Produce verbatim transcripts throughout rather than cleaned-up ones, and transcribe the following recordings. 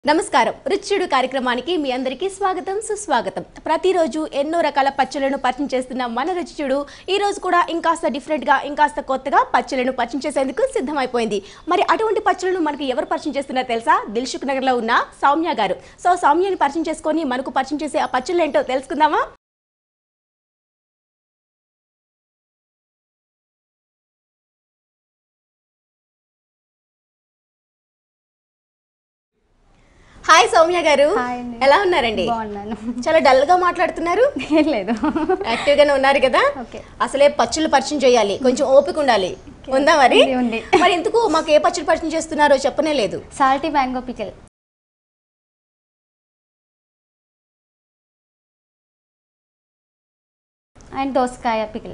నమస్కారం రుచిడు కార్యక్రమానికి మీ అందరికీ స్వాగతం సుస్వాగతం ప్రతిరోజు ఎన్నో రకాల పచ్చళ్ళను పరిచయం చేస్తున్న మన రుచిడు ఈ రోజు కూడా ఇంకాస్త డిఫరెంట్ గా ఇంకాస్త కొత్తగా పచ్చళ్ళను పరిచయం చేసేందుకు సిద్ధమైపోయింది మరి అటువంటి పచ్చళ్ళను మనకి ఎవరు పరిచయం చేస్తున్నారో తెలుసా దిల్సుఖ్ నగర్ లో ఉన్న సౌమ్య గారు సో సౌమ్యని పరిచయం చేసుకొని మనకు పరిచయం చేసే ఆ పచ్చళ్ళు ఏంటో తెలుసుకుందామా హాయ్ సౌమ్య గారు ఎలా ఉన్నారండి బాగున్నాను చాలా డల్ గా మాట్లాడుతున్నారు ఏం లేదు యాక్టివ్ గానే ఉన్నారు కదా అసలే పచ్చళ్ళు పరిచయం చేయాలి కొంచెం ఓపిక ఉండాలి ఉందా మరి మరి ఎందుకు మాకు ఏ పచ్చళ్ళు పరిచయం చేస్తున్నారో చెప్పనే లేదు సాల్టీ మ్యాంగో పికిల్ అండ్ దోసకాయ పికిల్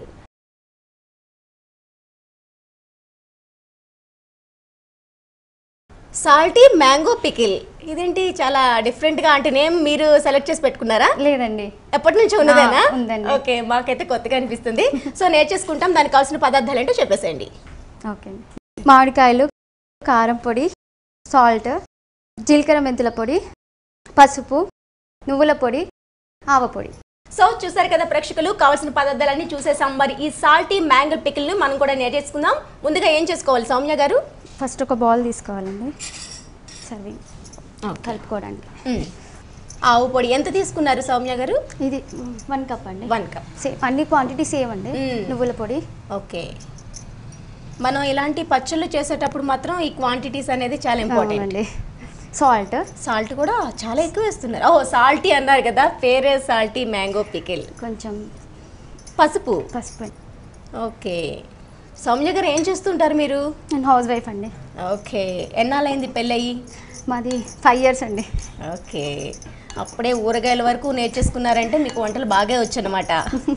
సాల్టీ మ్యాంగో పికిల్ ఇదేంటి చాలా డిఫరెంట్ గా అంటే నేమ్ మీరు సెలెక్ట్ చేసి పెట్టుకున్నారా లేదండి ఎప్పటి నుంచి ఉన్నదేనా ఉందండి ఓకే మాకైతే కొత్తగా అనిపిస్తుంది సో నేర్చేసుకుంటాం దానికి కావాల్సిన పదార్థాలు ఏంటో చెప్పేసేయండి ఓకే మామిడికాయలు కారం పొడి సాల్ట్ జీలకర్ర మెంతుల పొడి పసుపు నువ్వుల పొడి ఆవ పొడి సో చూసారు కదా ప్రేక్షకులు కావాల్సిన పదార్థాలన్నీ చూసేసాం మరి ఈ సాల్టీ మ్యాంగో పికిల్ ని మనం కూడా నేర్చేసుకుందాం ముందుగా ఏం చేసుకోవాలి సౌమ్య గారు ఫస్ట్ ఒక బౌల్ తీసుకోవాలండి సర్వింగ్ కలుపుకోవడానికి ఆవు పొడి ఎంత తీసుకున్నారు సౌమ్య గారు ఇది వన్ కప్ అండి వన్ కప్ సేమ్ అన్ని క్వాంటిటీ సేమ్ అండి నువ్వుల పొడి ఓకే మనం ఇలాంటి పచ్చళ్ళు చేసేటప్పుడు మాత్రం ఈ క్వాంటిటీస్ అనేది చాలా ఇంపార్టెంట్ అండి సాల్ట్ సాల్ట్ కూడా చాలా ఎక్కువ వేస్తున్నారు ఓ సాల్టీ అన్నారు కదా పేరే సాల్టీ మ్యాంగో పికిల్ కొంచెం పసుపు పసుపు ఓకే సౌమ్య గారు ఏం చేస్తుంటారు మీరు నేను హౌస్ వైఫ్ అండి ఓకే ఎన్నాళ్ళైంది పెళ్ళయి మాది ఫైవ్ ఇయర్స్ అండి ఓకే అప్పుడే ఊరగాయల వరకు నేర్చేసుకున్నారంటే మీకు వంటలు బాగా వచ్చనమాట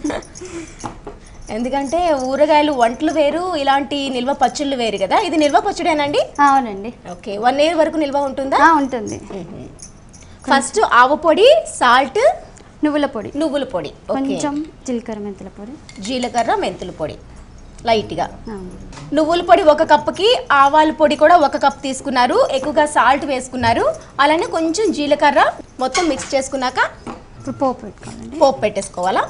ఎందుకంటే ఊరగాయలు వంటలు వేరు ఇలాంటి నిల్వ పచ్చళ్ళు వేరు కదా ఇది నిల్వ పచ్చడేనండి అవునండి ఓకే వన్ ఇయర్ వరకు నిల్వ ఉంటుందా ఉంటుంది ఫస్ట్ ఆవ పొడి సాల్ట్ నువ్వుల పొడి నువ్వుల పొడి కొంచెం జీలకర్ర మెంతుల పొడి జీలకర్ర మెంతుల పొడి లైట్గా నువ్వుల పొడి ఒక కప్పుకి ఆవాల పొడి కూడా ఒక కప్ తీసుకున్నారు ఎక్కువగా సాల్ట్ వేసుకున్నారు అలానే కొంచెం జీలకర్ర మొత్తం మిక్స్ చేసుకున్నాక ఇప్పుడు పోపు పెట్టుకోవాలండి పోపు పెట్టేసుకోవాలా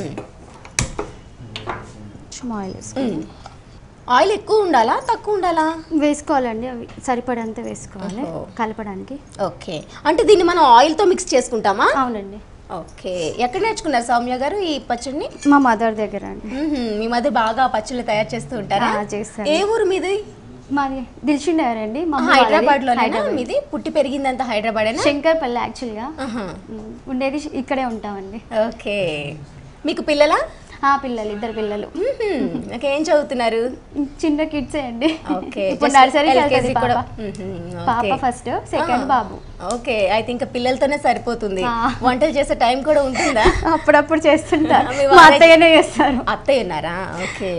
ఆయిల్ ఆయిల్ ఎక్కువ ఉండాలా తక్కువ ఉండాలా వేసుకోవాలండి అవి సరిపడంత వేసుకోవాలి కలపడానికి ఓకే అంటే దీన్ని మనం ఆయిల్తో మిక్స్ చేసుకుంటామా అవునండి ఓకే ఎక్కడ నేర్చుకున్నారు సౌమ్య గారు ఈ పచ్చడిని మా మదర్ దగ్గర అండి మీ మదర్ బాగా పచ్చళ్ళు తయారు చేస్తూ ఉంటారా చేస్తారు ఏ ఊరు మీది మాది దిల్షుక్ నగర్ అండి హైదరాబాద్ లో మీది పుట్టి పెరిగిందంతా హైదరాబాద్ శంకర్పల్లి యాక్చువల్గా ఉండేది ఇక్కడే ఉంటామండి ఓకే మీకు పిల్లలా ఆ పిల్లలు ఇద్దరు పిల్లలు ఏం చదువుతున్నారు చిన్న కిడ్స్ అండి ఓకే ఇప్పుడు నర్సరీ పాప ఫస్ట్ సెకండ్ బాబు ఓకే అయితే ఇంకా పిల్లలతోనే సరిపోతుంది వంటలు చేసే టైం కూడా ఉంటుందా అప్పుడప్పుడు చేస్తుంటారు అత్తయ్యనే చేస్తారు అత్తయ్య ఉన్నారా ఓకే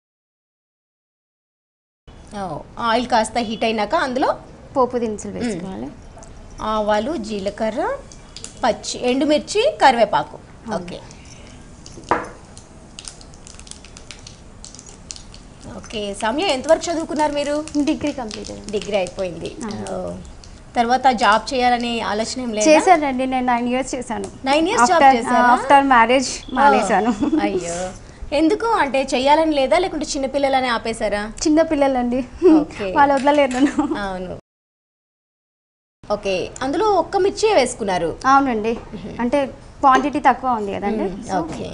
ఆయిల్ కాస్త హీట్ అయినాక అందులో పోపు దినుసులు వేసుకోవాలి ఆవాలు జీలకర్ర పచ్చి ఎండుమిర్చి కరివేపాకు ఓకే ఓకే సౌమ్య ఎంతవరకు చదువుకున్నారు మీరు డిగ్రీ కంప్లీట్ డిగ్రీ అయిపోయింది తర్వాత జాబ్ చేయాలనే ఆలోచన ఏం లేదు చేశానండి నేను నైన్ ఇయర్స్ చేశాను నైన్ ఇయర్స్ జాబ్ చేశారా ఆఫ్టర్ మ్యారేజ్ మానేశాను అయ్యో ఎందుకు అంటే చెయ్యాలని లేదా లేకుంటే చిన్న పిల్లలని ఆపేశారా చిన్న పిల్లలండి వాళ్ళు వదలలేరు అవును ఓకే అందులో ఒక్క మిర్చి వేసుకున్నారు అవునండి అంటే క్వాంటిటీ తక్కువ ఉంది కదండి ఓకే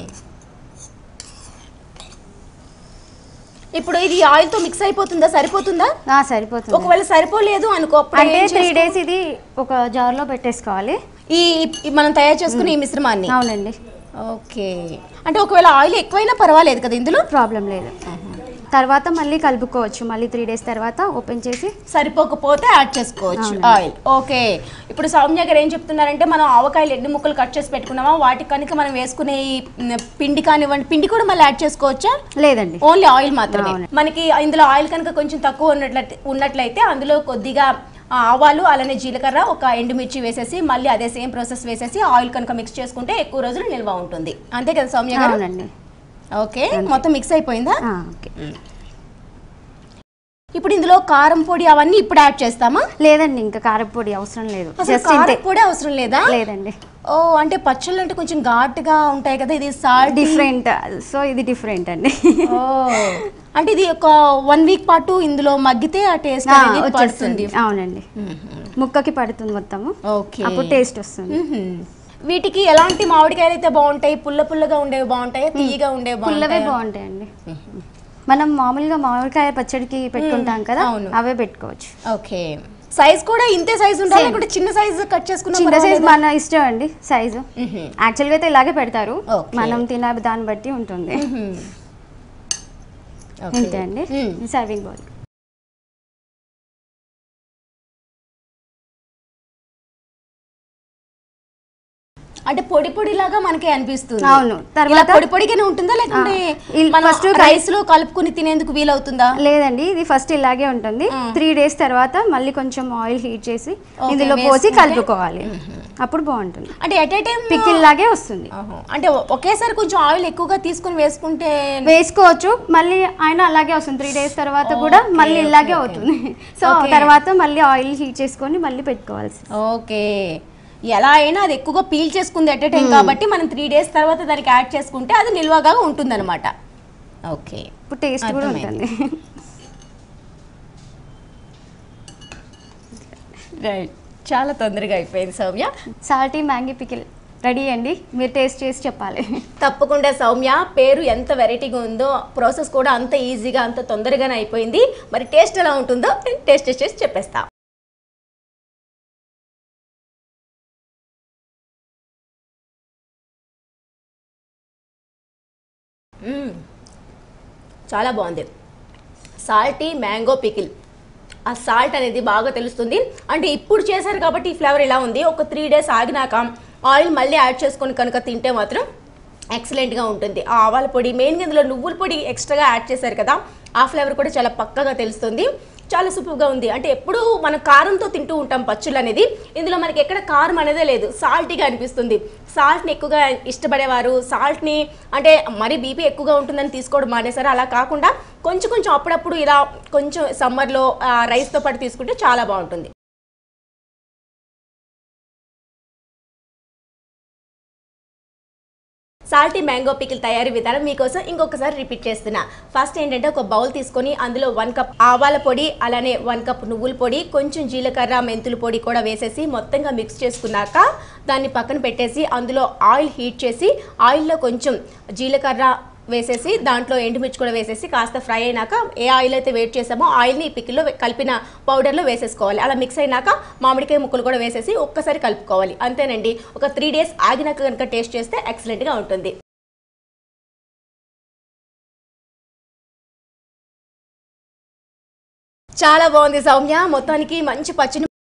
ఇప్పుడు ఇది ఆయిల్ తో మిక్స్ అయిపోతుందా సరిపోతుందా సరిపోతుంది ఒకవేళ సరిపోలేదు అనుకో అంటే త్రీ డేస్ ఇది ఒక జార్ లో పెట్టేసుకోవాలి ఈ మనం తయారు చేసుకున్న ఈ మిశ్రమాన్ని అవునండి ఓకే అంటే ఒకవేళ ఆయిల్ ఎక్కువైనా పర్వాలేదు కదా ఇందులో ప్రాబ్లం లేదు తర్వాత మళ్ళీ కలుపుకోవచ్చు మళ్ళీ త్రీ డేస్ తర్వాత ఓపెన్ చేసి సరిపోకపోతే యాడ్ చేసుకోవచ్చు ఆయిల్ ఓకే ఇప్పుడు సౌమ్య గారు ఏం చెప్తున్నారంటే మనం ఆవకాయలు ఎన్ని ముక్కలు కట్ చేసి పెట్టుకున్నామా వాటికి కనుక మనం వేసుకునే పిండి కానివ్వండి పిండి కూడా మళ్ళీ యాడ్ చేసుకోవచ్చా లేదండి ఓన్లీ ఆయిల్ మాత్రమే మనకి ఇందులో ఆయిల్ కనుక కొంచెం తక్కువ ఉన్నట్లయితే ఉన్నట్లయితే అందులో కొద్దిగా ఆవాలు అలానే జీలకర్ర ఒక ఎండుమిర్చి వేసేసి మళ్ళీ అదే సేమ్ ప్రాసెస్ వేసేసి ఆయిల్ కనుక మిక్స్ చేసుకుంటే ఎక్కువ రోజులు నిల్వ ఉంటుంది అంతే కదా సౌమ్య గారు అవునండి ఓకే మొత్తం మిక్స్ అయిపోయిందా ఓకే ఇప్పుడు ఇందులో కారం పొడి అవన్నీ ఇప్పుడు యాడ్ చేస్తామా? లేదండి, ఇంకా కారపొడి అవసరం లేదు. జస్ట్ కారం పొడి అవసరం లేదా? లేదండి. ఓ అంటే పచ్చళ్ళు అంటే కొంచెం ఘాటుగా ఉంటాయి కదా, ఇది సాల్ట్ డిఫరెంట్, సో ఇది డిఫరెంట్ అండి. ఓ అంటే ఇది ఒక వన్ వీక్ పాటు ఇందులో మగ్గితే ఆ టేస్ట్ అనేది పడుతుంది. అవునండి, ముక్కకి పడుతుంది మొత్తము. ఓకే, అప్పుడు టేస్ట్ వస్తుంది. వీటికి ఎలాంటి మామిడికాయలు అయితే బాగుంటాయి? పుల్ల పుల్లగా ఉండేవి బాగుంటాయి, తీయగా ఉండేవి పుల్లవే బాగుంటాయండి. మనం మామూలుగా మామిడికాయ పచ్చడికి పెట్టుకుంటాం కదా, అవే పెట్టుకోవచ్చు. ఓకే, సైజ్ కూడా ఇంతే సైజ్ ఉండాలి లేకుంటే చిన్న సైజ్ కట్ చేసుకున్నా? చిన్న సైజ్ మన ఇష్టం అండి సైజు. యాక్చువల్గా అయితే ఇలాగే పెడతారు, మనం తినే దాన్ని బట్టి ఉంటుంది. ఇంతే అండి సర్వింగ్ బౌల్. అంటే పొడి పొడి లాగా మనకి అనిపిస్తుంది. అవును, తర్వాత పొడి పొడిగానే ఉంటుందా లేకుంటే ఫస్ట్ రైస్ లో కలుపుకొని తినేందుకు వీలవుతుందా? లేదండి, ఇది ఫస్ట్ ఇలాగే ఉంటుంది. త్రీ డేస్ తర్వాత మళ్ళీ కొంచెం ఆయిల్ హీట్ చేసి ఇందులో పోసి కలుపుకోవాలి, అప్పుడు బాగుంటుంది. అంటే ఎట్ ఏ టైం పికిల్ లాగే వస్తుంది. అంటే ఒకేసారి కొంచెం ఆయిల్ ఎక్కువగా తీసుకుని వేసుకుంటే వేసుకోవచ్చు, మళ్ళీ ఆయన అలాగే వస్తుంది. త్రీ డేస్ తర్వాత కూడా మళ్ళీ ఇలాగే అవుతుంది. సో తర్వాత మళ్ళీ ఆయిల్ హీట్ చేసుకొని మళ్ళీ పెట్టుకోవాల్సి. ఓకే, ఎలా అయినా అది ఎక్కువగా పీల్ చేసుకుంది ఎట్ ఏ టైం కాబట్టి మనం త్రీ డేస్ తర్వాత దానికి యాడ్ చేసుకుంటే అది నిల్వగా ఉంటుంది అనమాట. ఓకే, ఇప్పుడు టేస్ట్ కూడా ఉంటుంది. రైట్, చాలా తొందరగా అయిపోయింది Soumya. Salty mango pickle ready అండి, మీరు టేస్ట్ చేసి చెప్పాలి. తప్పకుండా సౌమ్య, పేరు ఎంత వెరైటీగా ఉందో ప్రాసెస్ కూడా అంత ఈజీగా అంత తొందరగానే అయిపోయింది. మరి టేస్ట్ ఎలా ఉంటుందో టేస్ట్ చేసి చెప్పేస్తా. చాలా బాగుంది. సాల్టీ మ్యాంగో పికిల్, ఆ సాల్ట్ అనేది బాగా తెలుస్తుంది. అంటే ఇప్పుడు చేశారు కాబట్టి ఈ ఫ్లేవర్ ఇలా ఉంది. ఒక త్రీ డేస్ ఆగినాక ఆయిల్ మళ్ళీ యాడ్ చేసుకొని కనుక తింటే మాత్రం ఎక్సలెంట్గా ఉంటుంది. ఆ ఆవాల పొడి, మెయిన్గా ఇందులో నువ్వుల పొడి ఎక్స్ట్రాగా యాడ్ చేశారు కదా, ఆ ఫ్లేవర్ కూడా చాలా పక్కగా తెలుస్తుంది. చాలా సూపర్గా ఉంది. అంటే ఎప్పుడు మనం కారంతో తింటూ ఉంటాం పచ్చళ్ళు అనేది, ఇందులో మనకి ఎక్కడ కారం అనేదే లేదు, సాల్టీగా అనిపిస్తుంది. సాల్ట్ని ఎక్కువగా ఇష్టపడేవారు సాల్ట్ని అంటే మరీ బీపీ ఎక్కువగా ఉంటుందని తీసుకోవడం మానేసారు. అలా కాకుండా కొంచెం కొంచెం అప్పుడప్పుడు ఇలా కొంచెం సమ్మర్లో రైస్తో పాటు తీసుకుంటే చాలా బాగుంటుంది. సాల్టీ మ్యాంగో పికిల్ తయారీ విధానం మీకోసం ఇంకొకసారి రిపీట్ చేస్తున్నా. ఫస్ట్ ఏంటంటే ఒక బౌల్ తీసుకొని అందులో వన్ కప్ ఆవాల పొడి, అలానే వన్ కప్ నువ్వుల పొడి, కొంచెం జీలకర్ర మెంతుల పొడి కూడా వేసేసి మొత్తంగా మిక్స్ చేసుకున్నాక దాన్ని పక్కన పెట్టేసి అందులో ఆయిల్ హీట్ చేసి ఆయిల్లో కొంచెం జీలకర్ర వేసేసి దాంట్లో ఎండుమిర్చి కూడా వేసేసి కాస్త ఫ్రై అయినాక ఏ ఆయిల్ అయితే వేట్ చేసామో ఆయిల్ని ఈ పికిల్లో కలిపిన పౌడర్లో వేసేసుకోవాలి. అలా మిక్స్ అయినాక మామిడికాయ ముక్కలు కూడా వేసేసి ఒక్కసారి కలుపుకోవాలి. అంతేనండి. ఒక త్రీ డేస్ ఆగినాక కనుక టేస్ట్ చేస్తే ఎక్సలెంట్గా ఉంటుంది. చాలా బాగుంది సౌమ్య, మొత్తానికి మంచి పచ్చని